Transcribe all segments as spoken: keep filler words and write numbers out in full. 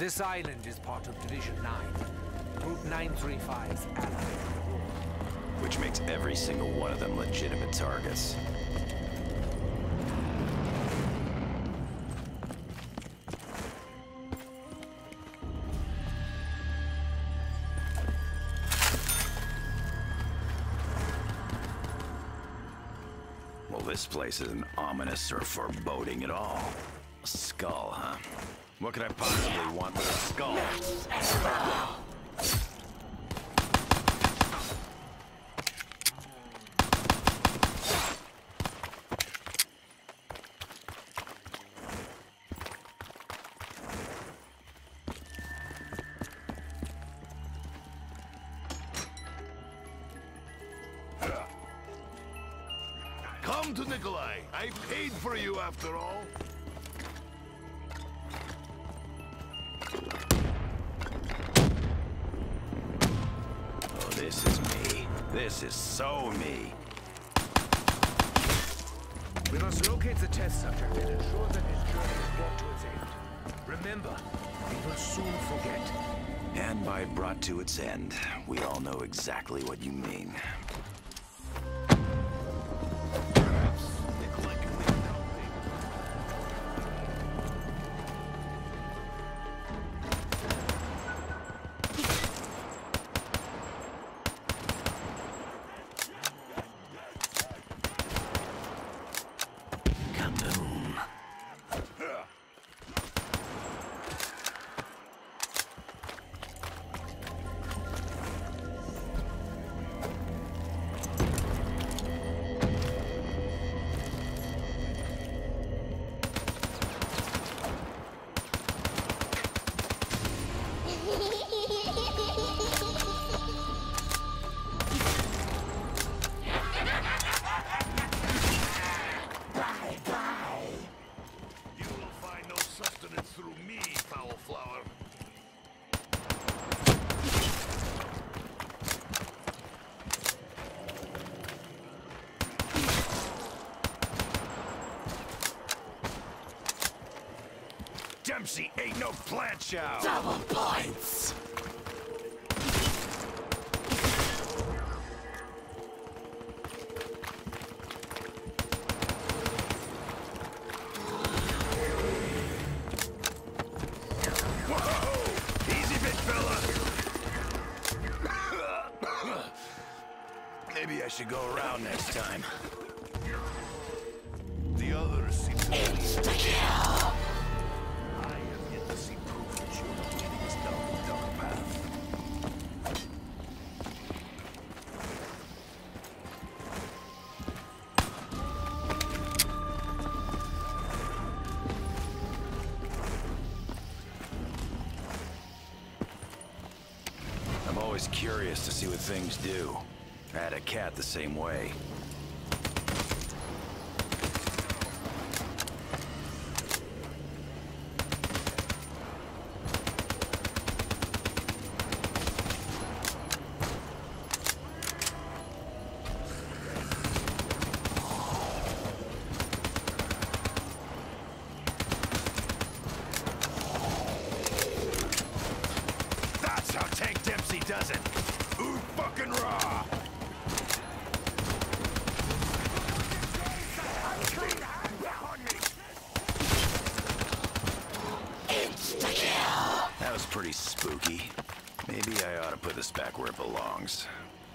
This island is part of Division nine. Group nine three five's allied. Which makes every single one of them legitimate targets. Well, this place isn't ominous or foreboding at all. A skull, huh? What could I possibly want with a skull? Come to Nikolai. I paid for you after all. Oh, this is me. This is so me. We must locate the test subject and ensure that his journey is brought to its end. Remember, we will soon forget. And by brought to its end, we all know exactly what you mean. Dempsey ain't no plant chow. Double points. Whoa! Easy, big fella. Maybe I should go around next time. The others seem to Insta-kill. I'm always curious to see what things do. I had a cat the same way. Does it? Ooh, fucking raw! Insta-kill. That was pretty spooky. Maybe I ought to put this back where it belongs.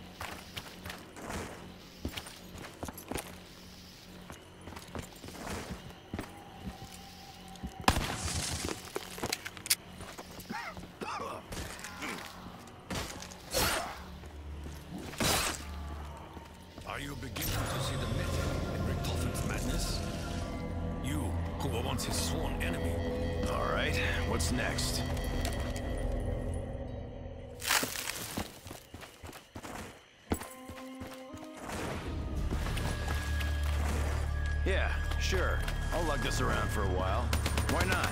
Are you beginning to see the method in Richtofen's madness? You, who were once his sworn enemy. All right, what's next? Yeah, sure. I'll lug this around for a while. Why not?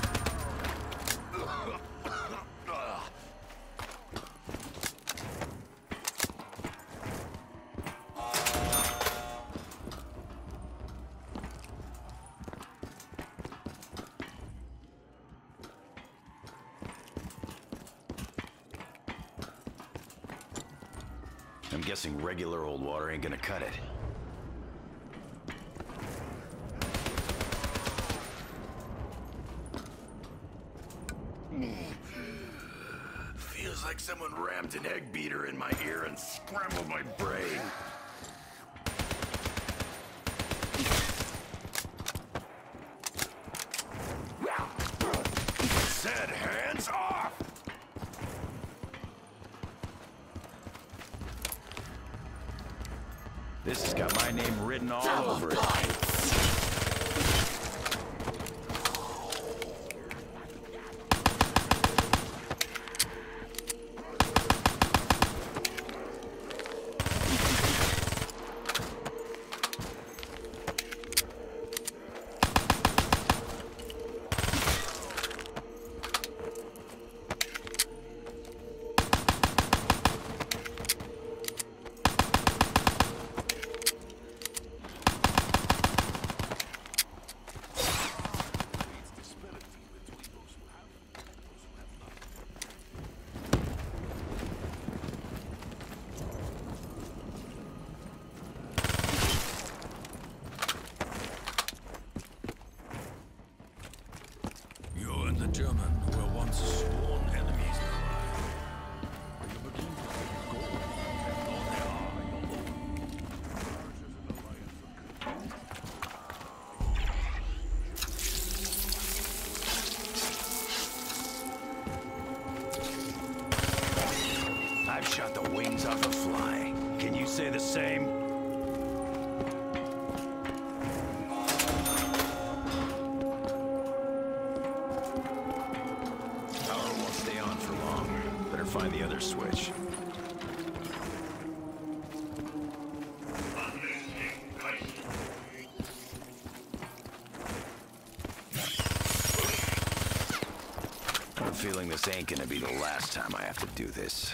guessing regular old water ain't gonna cut it. Feels like someone rammed an egg beater in my ear and scrambled my brain. Said hands off! This has got my name written all Double over it. points. You and the German were once sworn enemies, Nikolai. Are you beginning to think gold and all they are your own? I've shot the wings off a fly. Can you say the same? Power won't stay on for long. Better find the other switch. I'm feeling this ain't gonna be the last time I have to do this.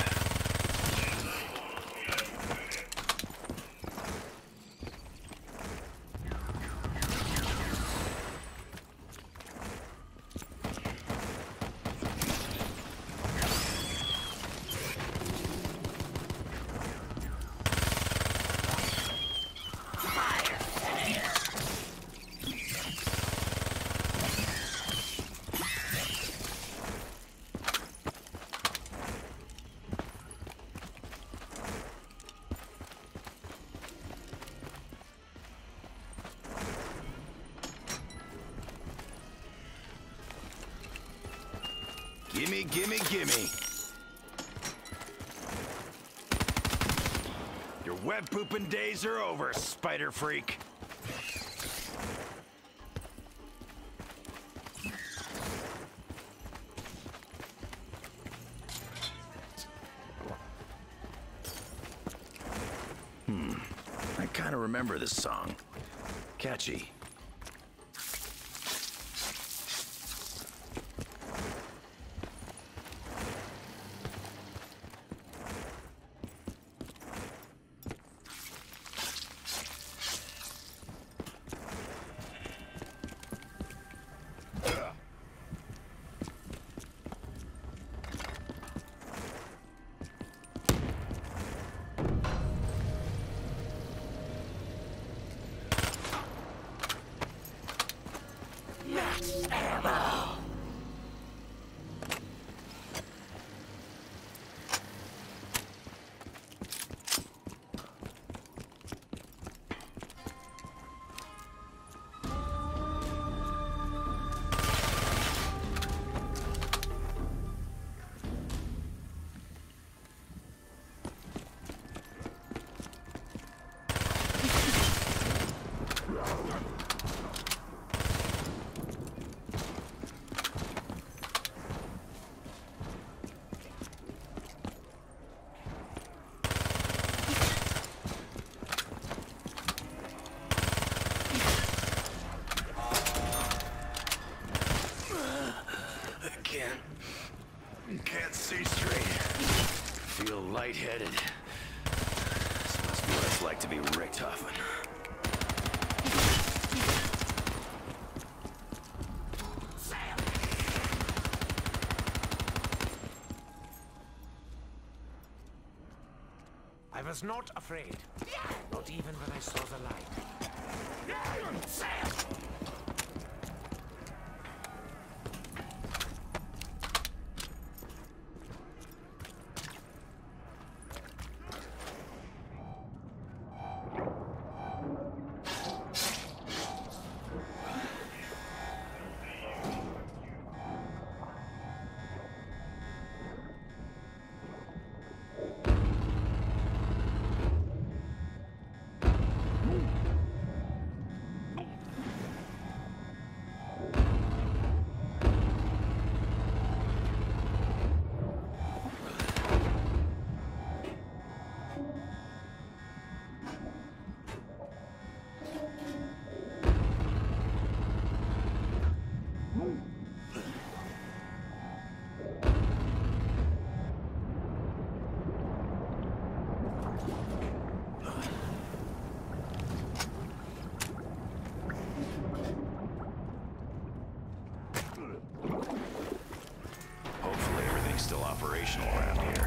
Gimme, gimme, gimme. Your web pooping days are over, spider freak. Hmm. I kind of remember this song. Catchy. Ammo. Can't see straight. Feel lightheaded. This must be what it's like to be Richthofen. I've was not afraid. Not even when I saw the light. Hopefully everything's still operational around here.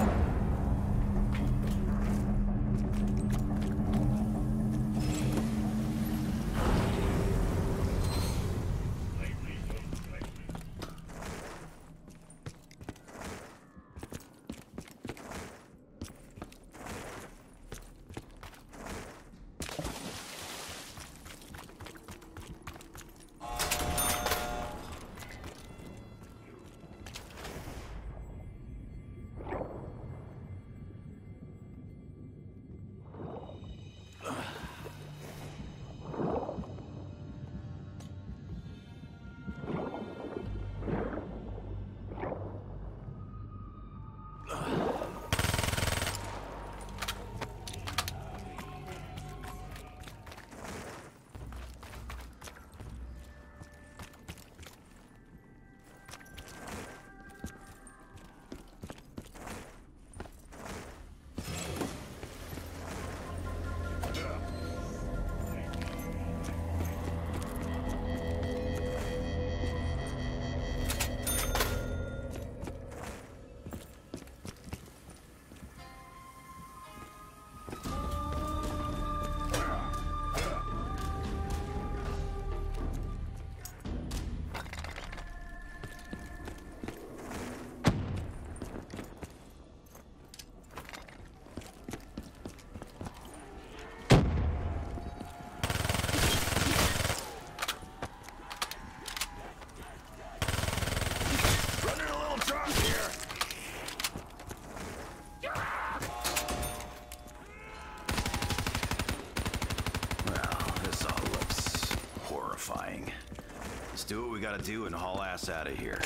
Let's do what we gotta do and haul ass out of here.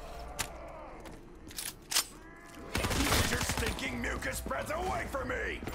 Get your stinking mucus breath away from me!